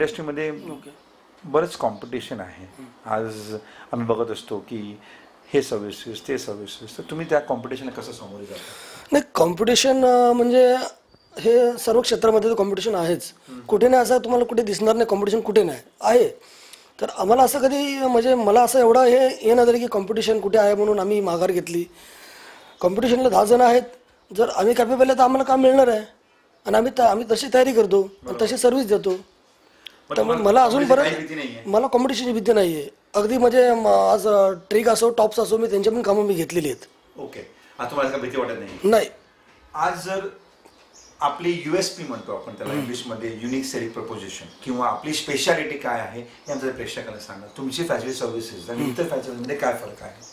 इंडस्ट्रीमध्ये बरंच कॉम्पिटिशन आहे. आज आम्ही बघत असतो की हे सर्व्हिसेस ते सर्व्हिसेस, तर तुम्ही त्या कॉम्पिटिशनला कसं सामोरे जाता? नाही, कॉम्पिटिशन म्हणजे हे सर्व क्षेत्रामध्ये कॉम्पिटिशन आहेच. कुठे नाही असं तुम्हाला कुठे दिसणार नाही कॉम्पिटिशन कुठे नाही आहे. तर आम्हाला असं कधी म्हणजे मला असं एवढं हे नाही झालं की कॉम्पिटिशन कुठे आहे म्हणून आम्ही माघार घेतली. कॉम्पिटिशनला 10 जण आहेत, जर आम्ही कॅपेबल आहे तर आम्हाला काम मिळणार आहे आणि आम्ही तशी तयारी करतो आणि तशी सर्व्हिस देतो. त्यामुळे मला अजून बरं मला कॉम्पिटिशनची भीती नाही आहे. अगदी म्हणजे आज ट्रिक असो टॉप्स असो मी त्यांच्या पण कामं मी घेतलेली आहेत. ओके, आता तुम्हाला भीती वाटत नाही? नाही. आज जर आपली USP म्हणतो आपण त्याला इंग्लिशमध्ये, युनिक सेलिंग प्रपोजिशन, किंवा आपली स्पेशालिटी काय आहे यामध्ये प्रेक्षकांना सांगा. तुमची फॅसिलिटी सर्व्हिसेस आणि इतर फॅसिलिटीमध्ये काय फरक आहे?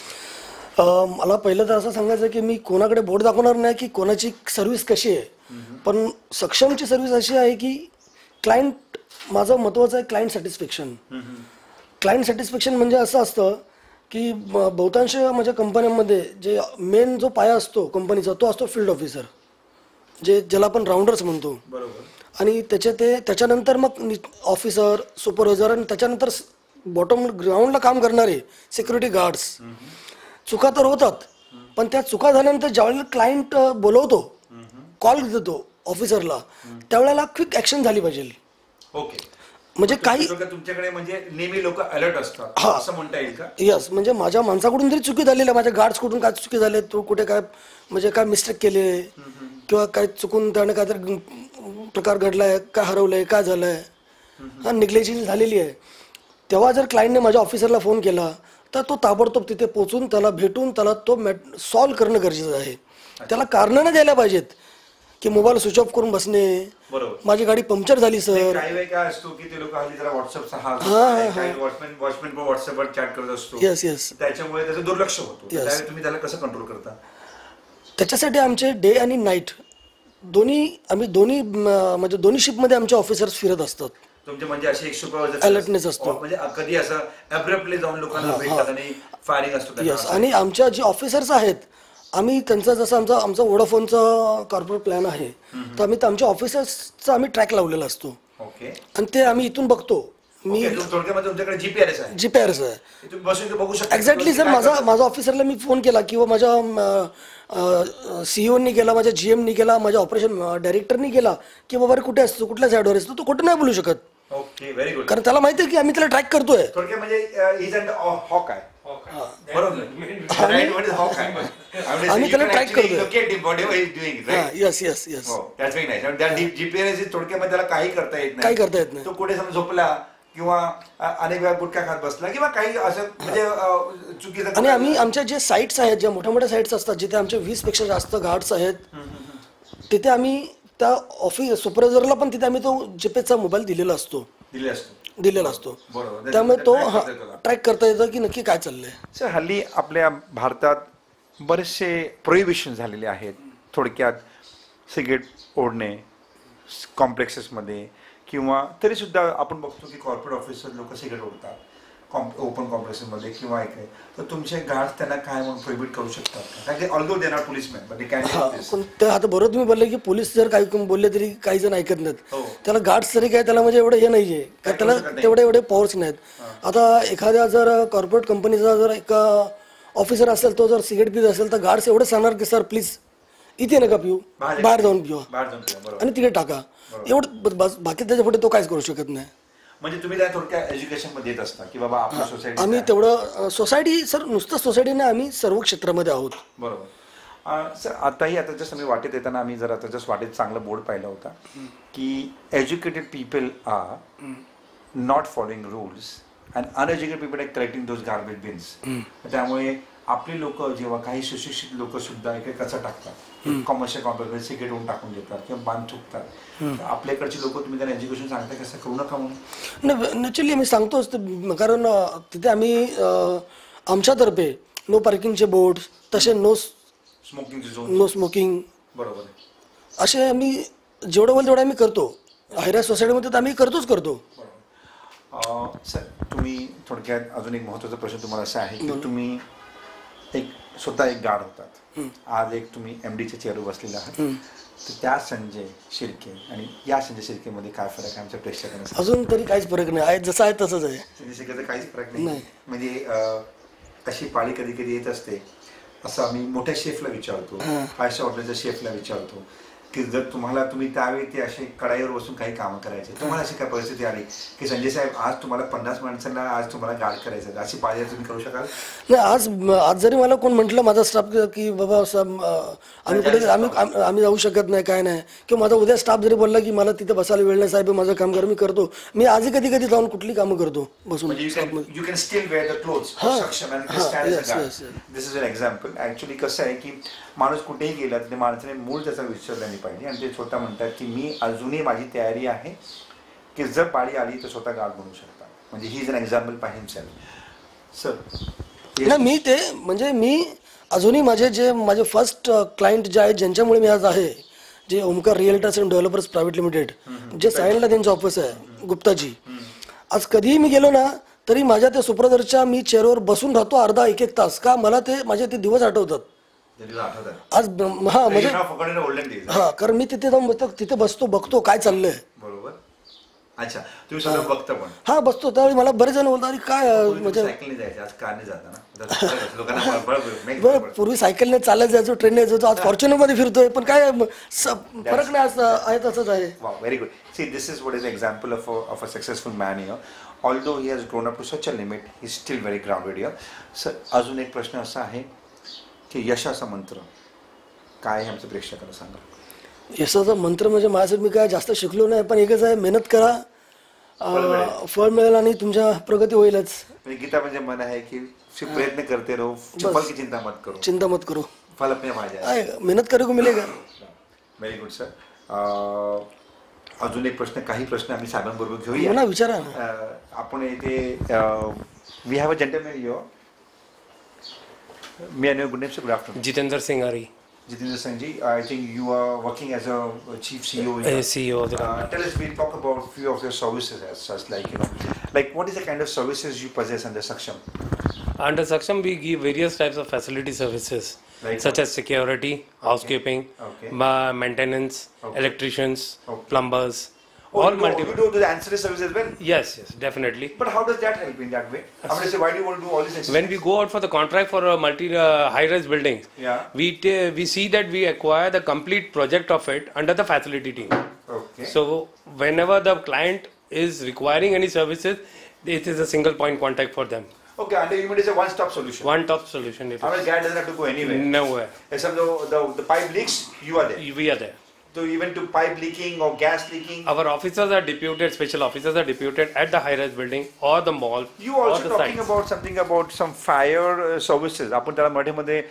मला पहिलं तर असं सांगायचं की मी कोणाकडे बोट दाखवणार नाही की कोणाची सर्व्हिस कशी आहे, पण सक्षमची सर्व्हिस अशी आहे की क्लायंट माझं महत्त्वाचं आहे. Client satisfaction. क्लायंट सॅटिस्फॅक्शन म्हणजे असं असतं की बहुतांश माझ्या कंपन्यांमध्ये जे मेन जो पाया असतो कंपनीचा तो असतो फील्ड ऑफिसर, ज्याला आपण राऊंडर्स म्हणतो. बरोबर. आणि त्याच्यानंतर मग ऑफिसर, सुपरवायझर आणि त्याच्यानंतर बॉटम ग्राउंडला काम करणारे सिक्युरिटी गार्ड्स. चुका तर होतात, पण त्या चुका झाल्यानंतर ज्यावेळेला क्लायंट बोलवतो, कॉल देतो ऑफिसरला, त्यावेळेला क्विक ॲक्शन झाली पाहिजे. ओके, म्हणजे काही तुमच्याकडे म्हणजे नेहमी लोक अलर्ट असतात असं म्हणता येईल का? यस, म्हणजे माझ्या माणसाकडून जरी चुकी झालेली आहे, माझ्या गार्ड्सकडून काय चुकी झाले, तो कुठे काय म्हणजे काय मिस्टेक केली किंवा काय चुकून त्याने काहीतरी प्रकार घडलाय, काय हरवलंय, काय झालंय, निग्लेजन्स झालेली आहे, तेव्हा जर क्लायंटने माझ्या ऑफिसरला फोन केला तर तो ताबडतोब तिथे पोहोचून त्याला भेटून त्याला तो सॉल्व्ह करणं गरजेचं आहे. त्याला कारणं नाही द्यायला पाहिजेत की मोबाईल स्विच ऑफ करून बसणे, माझी गाडी पंक्चर झाली सर. काही वेळ काय असतो की ते लोक हल्ली जरा व्हॉट्सअपवर चॅट करत असतो. येस येस, त्याच्यामुळे त्याचं दुर्लक्ष होतं. त्यावेळी तुम्ही त्याला कसं कंट्रोल करता? त्याच्यासाठी आमचे डे आणि नाईट आम्ही दोन्ही शिफ्टमध्ये आमचे ऑफिसर्स फिरत असतात. तुमचे म्हणजे असे एक सुपरवायझर अलर्टनेस असतो, म्हणजे कधी असं अब्रप्टली जाऊन लोकांना भेटतात आणि फायरिंग असतो. यस, आणि आमच्या जे ऑफिसर्स आहेत आम्ही त्यांचा जसं आमचा वोडाफोनचा कॉर्पोरेट प्लॅन आहे तर आम्ही आमच्या ऑफिसर्सचा आम्ही ट्रॅक लावलेला असतो. ओके, आणि ते आम्ही इथून बघतो. मी तुमच्याकडे जीपीआरएस आहे? जीपीआरएस आहे. तुम्ही बसून बघू शकता एक्झॅक्टली सर. माझा ऑफिसरला मी फोन केला किंवा माझ्या सीईओनी केला, माझ्या GMनी केला, माझ्या ऑपरेशन डायरेक्टरनी केला की बाबा कुठे असतो, कुठल्या साईडवर असतो, तो कुठे नाही बोलू शकत. Okay, very good. कारण त्याला माहिती आहे की आम्ही त्याला ट्रॅक करतोय. थोडक्यात म्हणजे इज अँड हॉक आहे. बरोबर, आम्ही त्याला ट्रॅक करतोय. Yes yes yes, that's very nice. त्या जीपीआरएस थोडक्यात त्याला काही करता येत नाही. तो कुठे समजा झोपला किंवा अनेक वेळा गुटखा खात बसला किंवा काही असं म्हणजे चुकीचं. आणि आम्ही आमच्या जे साईट्स आहेत, ज्या मोठ्या मोठ्या साईट्स असतात जिथे आमचे 20 पेक्षा जास्त गार्ड्स आहेत, तिथे आम्ही त्या ऑफिस सुपरवायझरला पण तिथे आम्ही तो जीपीएसचा मोबाईल दिलेला असतो. त्यामुळे तो ट्रॅक करता येतं की नक्की काय चाललंय. सर, हल्ली आपल्या भारतात बरेचसे प्रोहिबिशन झालेले आहेत. थोडक्यात सिगरेट ओढणे कॉम्प्लेक्सेसमध्ये, किंवा तरी सुद्धा आपण बघतो की कॉर्पोरेट ऑफिसर लोक सिगरेट ओढतात ओपन कॉम्प्लेक्सेसमध्ये किंवा ऐकले, तर तुमचे गार्ड्स त्यांना काय म्हणून प्रोहिबिट करू शकतात? कारण की although they are policeman but they can. आता बरोबर तुम्ही बोलले की पोलीस जर काही बोलले तरी काही जण ऐकत नाहीत. त्याला गार्ड्स तरी काय त्याला म्हणजे एवढं हे नाहीये का, त्याला एवढे पॉवर्स नाहीत. आता एखाद्या जर कॉर्पोरेट कंपनीचा जर एक ऑफिसर असेल, तो जर सिगरेट पित असेल तर गार्ड्स एवढं सांगणार की सर प्लीज इथे नका पिऊ, बाहेर जाऊन पिऊ आणि तिकडे टाका, एवढं. बाकी त्याच्या पुढे तो काहीच करू शकत नाही. म्हणजे तुम्ही त्या थोडक्यात एज्युकेशन मध्ये येत असता की बाबा आपल्या सोसायटी, आम्ही तेवढं सोसायटी सर नुसतं सोसायटीने आम्ही सर्व क्षेत्रामध्ये आहोत. बरोबर. सर, आता जस्ट आम्ही वाटेत येताना आम्ही जर आता जस्ट वाटेत चांगला बोर्ड पाहिला होता की educated people are not following rules and uneducated people are collecting those garbage bins. त्यामुळे आपली लोक जेव्हा काही सुशिक्षित लोक सुद्धा एक कचरा टाकतात, कॉमर्शियल कॉम्प्लेक्स सिगरेट होऊन टाकून देतात किंवा बांध चुकतात, आपल्याकडची लोक तुम्ही त्यांना एज्युकेशन सांगता कसं करू नका म्हणून? नॅचरली आम्ही सांगतोच, कारण तिथे आम्ही आमच्यातर्फे नो पार्किंगचे बोर्ड, तसे नो स्मोकिंग, बरोबर, असे आम्ही जेवढं बोल तेवढं आम्ही करतो. हायरा सोसायटीमध्ये तर आम्ही करतो. सर, तुम्ही थोडक्यात अजून एक महत्त्वाचा प्रश्न तुम्हाला असा आहे की तुम्ही स्वतः एक गार्ड होतात, आज एक तुम्ही MDच्या चेअरवर बसलेला आहात, तर त्या संजय शिर्के आणि या संजय शिर्केमध्ये काय फरक आहे आमच्या प्रेक्षकांना? अजून तरी काहीच फरक नाही, आहे जसं आहे तसंच आहे. संजय शिर्केचा काहीच फरक नाही. म्हणजे अशी पाळी कधी कधी येत असते, असं आम्ही मोठ्या शेफला विचारतो, 5 स्टार हॉटेलच्या शेफला विचारतो की जर तुम्ही त्यावेळी ते असे कढाईवर बसून काही कामं करायचे, तुम्हाला अशी काय परिस्थिती आली की संजय साहेब आज तुम्हाला 50 माणसांना आज तुम्हाला गार्ड करायचं, अशी पाळी तुम्ही करू शकाल? नाही, आज जरी मला कोण म्हटलं माझा स्टाफ की बाबा आम्ही कुठे आम्ही जाऊ शकत नाही, काय नाही, किंवा माझा उद्या स्टाफ जरी बोलला की मला तिथे बसायला वेळ नाही साहेब, माझं काम कर, मी करतो. मी आजही कधी कधी जाऊन कुठली कामं करतो बसून. You can still wear the clothes सक्षम and stand as a guard. This is an example. Actually कसं आहे की माणूस कुठेही गेला तर माणसाने मूळ त्याचा विचारला नाही पाहिजे, आणि ते स्वतः म्हणतात की मी अजूनही माझी तयारी आहे की जर पाळी आली तर स्वतः गार्ड बनू शकता. म्हणजे he is an example by himself. Sir ना मी ते म्हणजे मी अजूनही माझे फर्स्ट क्लायंट जे आहेत ज्यांच्यामुळे मी आज आहे, जे Omkar realtors and developers private limited, जे सायनला त्यांचं ऑफिस आहे गुप्ताजी, आज कधीही मी गेलो ना तरी माझ्या त्या सुप्रदरच्या मी चेअरवर बसून राहतो अर्धा एक तास. का मला ते माझे ते दिवस आठवतात आज. म्हणजे कारण मी तिथे जाऊन तिथे बसतो, बघतो काय चाललंय. बरोबर. अच्छा, तुम्ही सगळं बघता पण? हा, बसतो. त्यावेळी मला बरेच जण बोलतात अरे काय म्हणजे पूर्वी सायकलने चालत जायचो, ट्रेनने जायचो, आज फॉर्च्युनर मध्ये फिरतोय, पण काय फरक नाही आहे तसंच आहे. Very good. See, this is what is example of a successful man here. Although he has grown up to such a limit, he still very grounded here. Sir, अजून एक प्रश्न असा आहे की यशाचा मंत्र काय आहे आमच्या प्रेक्षकांना सांगा. यशाचा मंत्र म्हणजे माझ्यासाठी मी काय जास्त शिकलो नाही, पण एकच आहे, मेहनत करा, फळ मिळेल आणि तुमच्या प्रगती होईलच. गीता म्हणजे मन आहे की प्रयत्न करते रहो, फल की चिंता मत करो, फल अपने भाई, मेहनत करे को मिलेगा. Very good sir. अजून एक प्रश्न, काही प्रश्न आम्ही साहेबांबरोबर घेऊया ना, विचारा. आपण इथे we have a gentleman here. May I know your good name, sir? Good afternoon. Jitendra Singh Ari. Jitendra Singh ji, I think you are working as a chief CEO. CEO of the company. Tell us, we'll talk about a few of your services as such, like what is the kind of services you possess under Saksham? Under Saksham, we give various types of facility services, such as security, housekeeping, maintenance, electricians, plumbers. All multiple. You do the ancillary services as well? Yes, definitely. But how does that help in that way? I'm going to say, why do you want to do all this? When we go out for the contract for a high-rise building, we see that we acquire the complete project of it under the facility team. Okay. So whenever the client is requiring any services, it is a single point contact for them. Okay, under you mean it's a one-stop solution. One-stop solution. Our guy doesn't have to go anywhere. Nowhere. Except the pipe leaks, you are there. We are there. So even to pipe leaking or gas leaking. Our officers are deputed, special officers are deputed at the high-rise building or the mall. You also talking sites. About something about some fire services. आपण त्याला मराठीमध्ये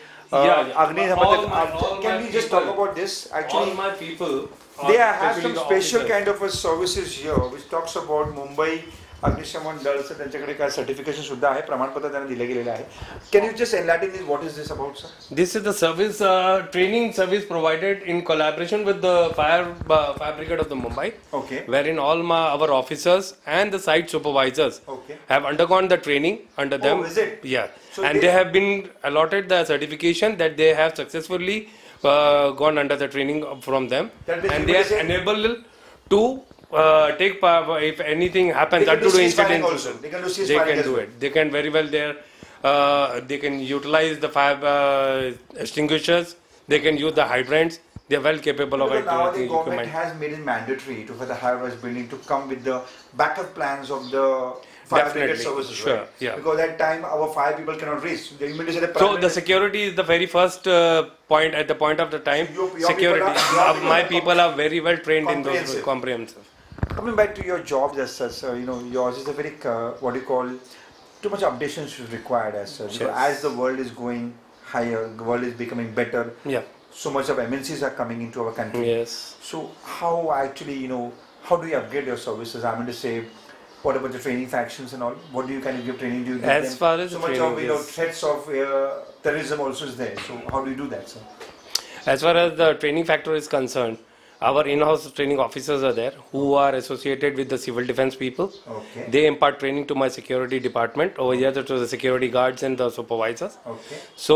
Can we just talk about this? Actually, all my people they have some special kind of a services here which talks about Mumbai अग्निशमन दळचं त्यांच्याकडे काय certification सुद्धा आहे, प्रमाणपत्र त्यांना दिले गेलेले आहे. Can you just enlighten me what is this about, sir? This is the service training service provided in collaboration with the fire brigade of the Mumbai. Okay. Wherein all our officers and the site supervisors have undergone the training under them. Oh, is it? Yeah. So and they have been allotted the certification that they have successfully gone under the training from them, and they are enabled to take part if anything happens. They can do incidents also. They can do they can do it. They can very well there. They can utilize the fire extinguishers. They can use the hydrants. They are well capable of it. Now the government has made it mandatory for the high-rise building to come with the backup plans of the fire brigade services. Sure, right? Yeah. Because at time our fire people cannot reach. So the security is the very first point. At the point of the time, security. My people are very well trained in those comprehensive. Coming back to your jobs as such, yours is a very what you call too much updations is required as such. Yes. As the world is going higher, the world is becoming better. Yeah. So much of MNCs are coming into our country. Yes. So how actually how do you upgrade your services? I'm going to say, what about the training factions and all? What do you kind of give training? Do you give as them far as so much of threats of terrorism also is there? So how do you do that, sir? As far as the training factor is concerned, our in-house training officers are there who are associated with the civil defense people. Okay. They impart training to my security department over here, to the security guards and the supervisors. Okay. So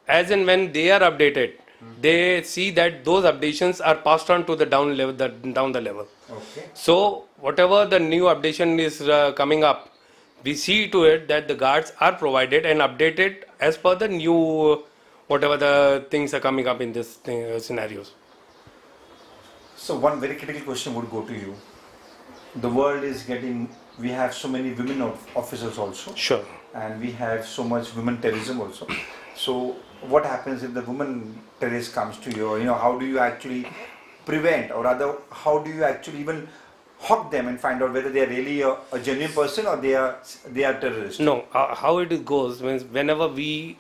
as and when they are updated, they see that those updations are passed on to the down the level. Okay. So whatever the new updation is coming up, we see to it that the guards are provided and updated as per the new whatever the things are coming up in this scenarios. So one very critical question would go to you. The world is getting, we have so many women officers also. Sure. And we have so much women terrorism also. So what happens if the woman terrorist comes to you? Or, how do you actually prevent, or rather, how do you actually even hawk them and find out whether they are really a genuine person or they are terrorists? No, how it goes means whenever we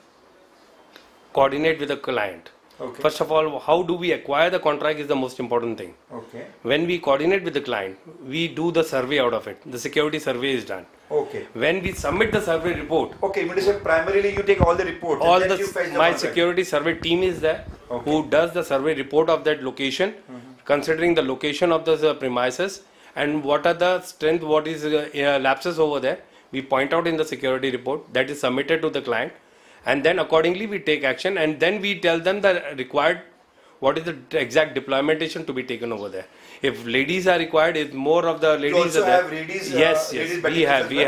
coordinate with a client, Okay. first of all, how do we acquire the contract is the most important thing. Okay. When we coordinate with the client, we do the survey out of it. The security survey is done. Okay. When we submit the survey report, Okay, you mean to say primarily you take all the reports. all and then you fetch the my contract. security survey team is there, Okay. who does the survey report of that location, considering the location of the premises and what are the strength, what is lapses over there. We point out in the security report that is submitted to the client, and then accordingly we take action, and then we tell them the required, what is the exact deploymentation to be taken over there. If ladies are required, if more of the ladies also are there. have ladies, yes, ladies we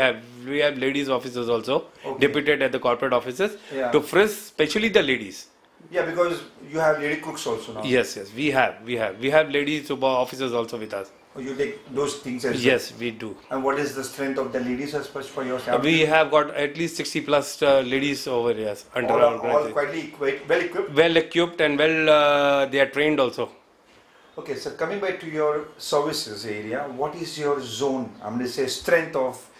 have ladies officers also, Okay. deputed at the corporate offices, Yeah. to frisk especially the ladies. Yeah, because you have lady cooks also now. Yes, we have ladies super officers also with us. Oh, you take those things as well. Yes, we do. And what is the strength of the ladies as such for your staff? We have got at least 60 plus ladies over here under all, our all organization. quite well equipped. Well equipped and well they are trained also. Okay, so coming back to your services area, what is your zone? I'm going to say strength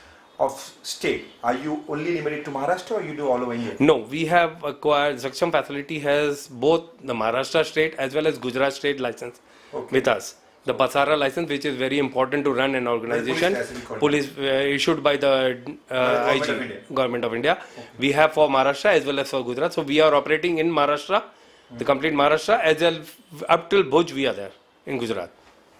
of state. Are you only limited to Maharashtra or you do all over India? No, we have acquired, Saksham facility has both the Maharashtra state as well as Gujarat state license Okay. with us. The Pasara license, which is very important to run an organization, police license called. police issued by the Government IG, of India. Government of India. We have for Maharashtra as well as for Gujarat. So we are operating in Maharashtra, the complete Maharashtra, as well up till Bhuj we are there in Gujarat.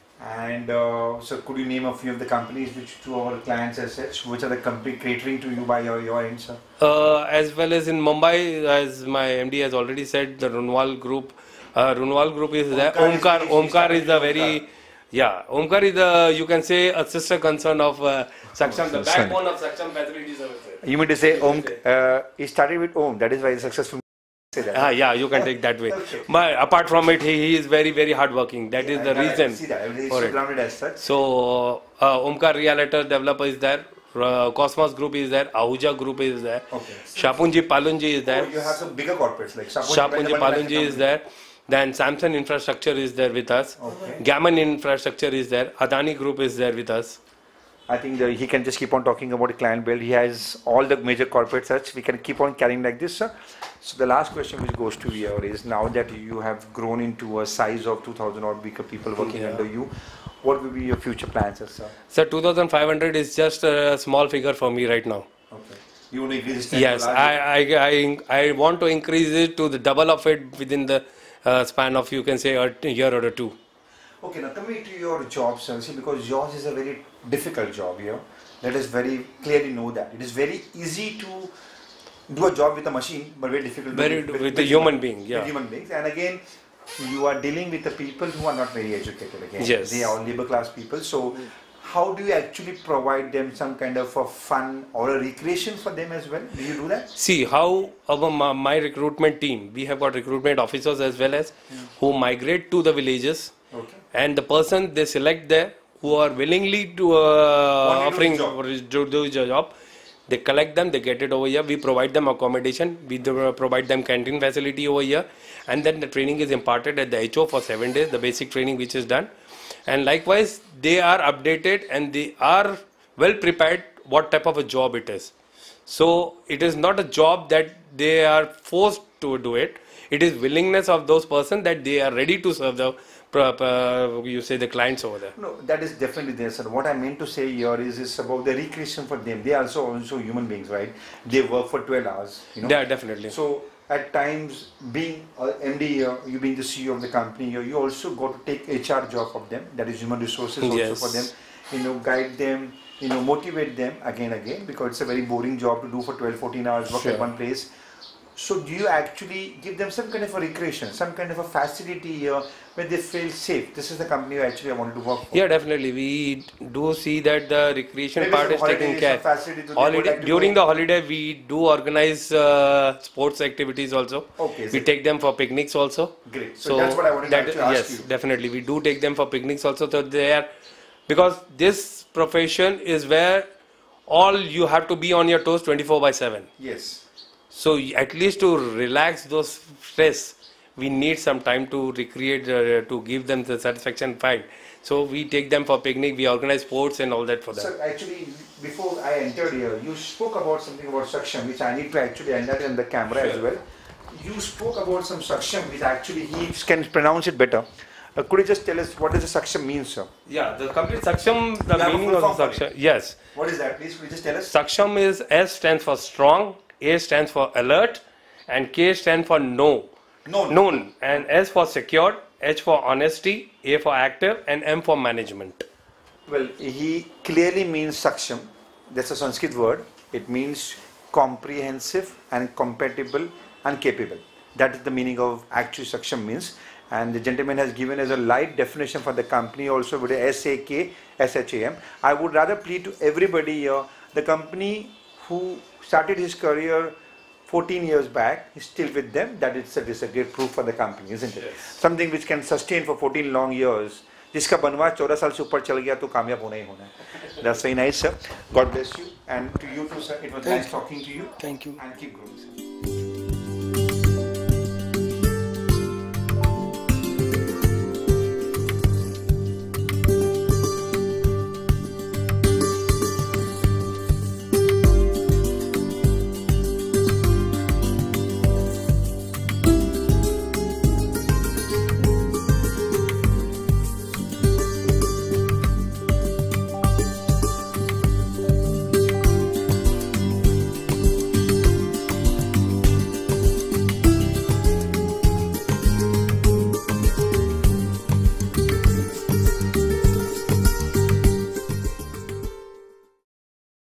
And so could you name a few of the companies which to our clients as such, which are the company catering to you by your end, sir? As well as in Mumbai, as my MD has already said, the Runwal Group. Runwal Group is there. Omkar is the very, Omkar is the, you can say, a sister concern of Saksham, the backbone of Saksham facility services. You mean to say he started with Om, that is why he's successful. Say that. Yeah, you can take that way. Okay. But apart from it, he is very, very hardworking. That is the I reason. see that. He's for so it. grounded as such. So, Omkar Realtor Developer is there. Cosmos Group is there. Ahuja Group is there. Okay. Shapunji Palunji is there. Oh, you have some bigger corporates like Shapunji Palunji is there. Then Samsung Infrastructure is there with us. Okay. Gammon Infrastructure is there. Adani Group is there with us. I think he can just keep on talking about client build. He has all the major corporate such. We can keep on carrying like this, sir. So the last question which goes to you is, now that you have grown into a size of 2,000 odd people working under you, what will be your future plans, sir? Sir, 2,500 is just a small figure for me right now. Okay. You want to increase this? Yes, I want to increase it to the double of it within the span of, you can say, a year or two. Okay, now coming to your job, sir, see, because yours is a very difficult job here. Let us very clearly know that. It is very easy to do a job with a machine, but very difficult to do with a human being, with human beings. And again, you are dealing with the people who are not very educated again. Yes. They are labor class people. So how do you actually provide them some kind of a fun or a recreation for them as well? Do you do that? See how my recruitment team, we have got recruitment officers as well as who migrate to the villages. Okay. And the person they select there who are willingly to offering to do the job, they collect them, they get it over here. We provide them accommodation, we provide them canteen facility over here, and then the training is imparted at the HO for 7 days, the basic training which is done. And likewise, they are updated and they are well prepared what type of a job it is. So it is not a job that they are forced to do it. It is willingness of those persons that they are ready to serve the you say the clients over there. No, that is definitely there, sir. What I meant to say here is about the recreation for them. They are also human beings, right? They work for 12 hours. Yeah, definitely. So at times, being MD here, you being the CEO of the company here, you also got to take HR job of them. That is human resources also for them. Guide them, motivate them again, because it's a very boring job to do for 12, 14 hours, work at one place. So do you actually give them some kind of a recreation, some kind of a facility here where they feel safe? This is the company you actually I wanted to work for. Yeah, definitely. We do see that the recreation Maybe part some is taken holidays, care. some facility that they would like to During go. the holiday, we do organize sports activities also. Okay, We so- take them for picnics also. Great. So that's what I wanted to actually ask yes, you. definitely. We do take them for picnics also. So they are, because this profession is where all you have to be on your toes 24/7. Yes. So at least to relax those stress, we need some time to recreate, to give them the satisfaction fine. So we take them for picnic, we organize sports and all that for them. So actually, before I entered here, you spoke about something about Saksham, which I need to actually enter in the camera as well. You spoke about some Saksham, which actually he can pronounce it better. Could you just tell us what does the Saksham mean, sir? Yeah, the complete Saksham, the You have a meaning full of the form for Saksham, yes. What is that? Please, could you just tell us? Saksham is, S stands for strong, A stands for alert, and K stands for know. Known. And S for secured, H for honesty, A for active, and M for management. Well, he clearly means Saksham. That's a Sanskrit word. It means comprehensive and compatible and capable. That is the meaning of actually Saksham means. And the gentleman has given us a light definition for the company also with a SAKSHAM. I would rather plead to everybody here, the company who started his career 14 years back is still with them. That is a great proof for the company, isn't it? Yes. Something which can sustain for 14 long years. जिसका बनवास 14 साल से ऊपर चल गया तो कामयाब होना ही होना है. That's very nice, sir. God bless you. And to you too, sir. It was nice talking to you. Thank you. And keep growing, sir.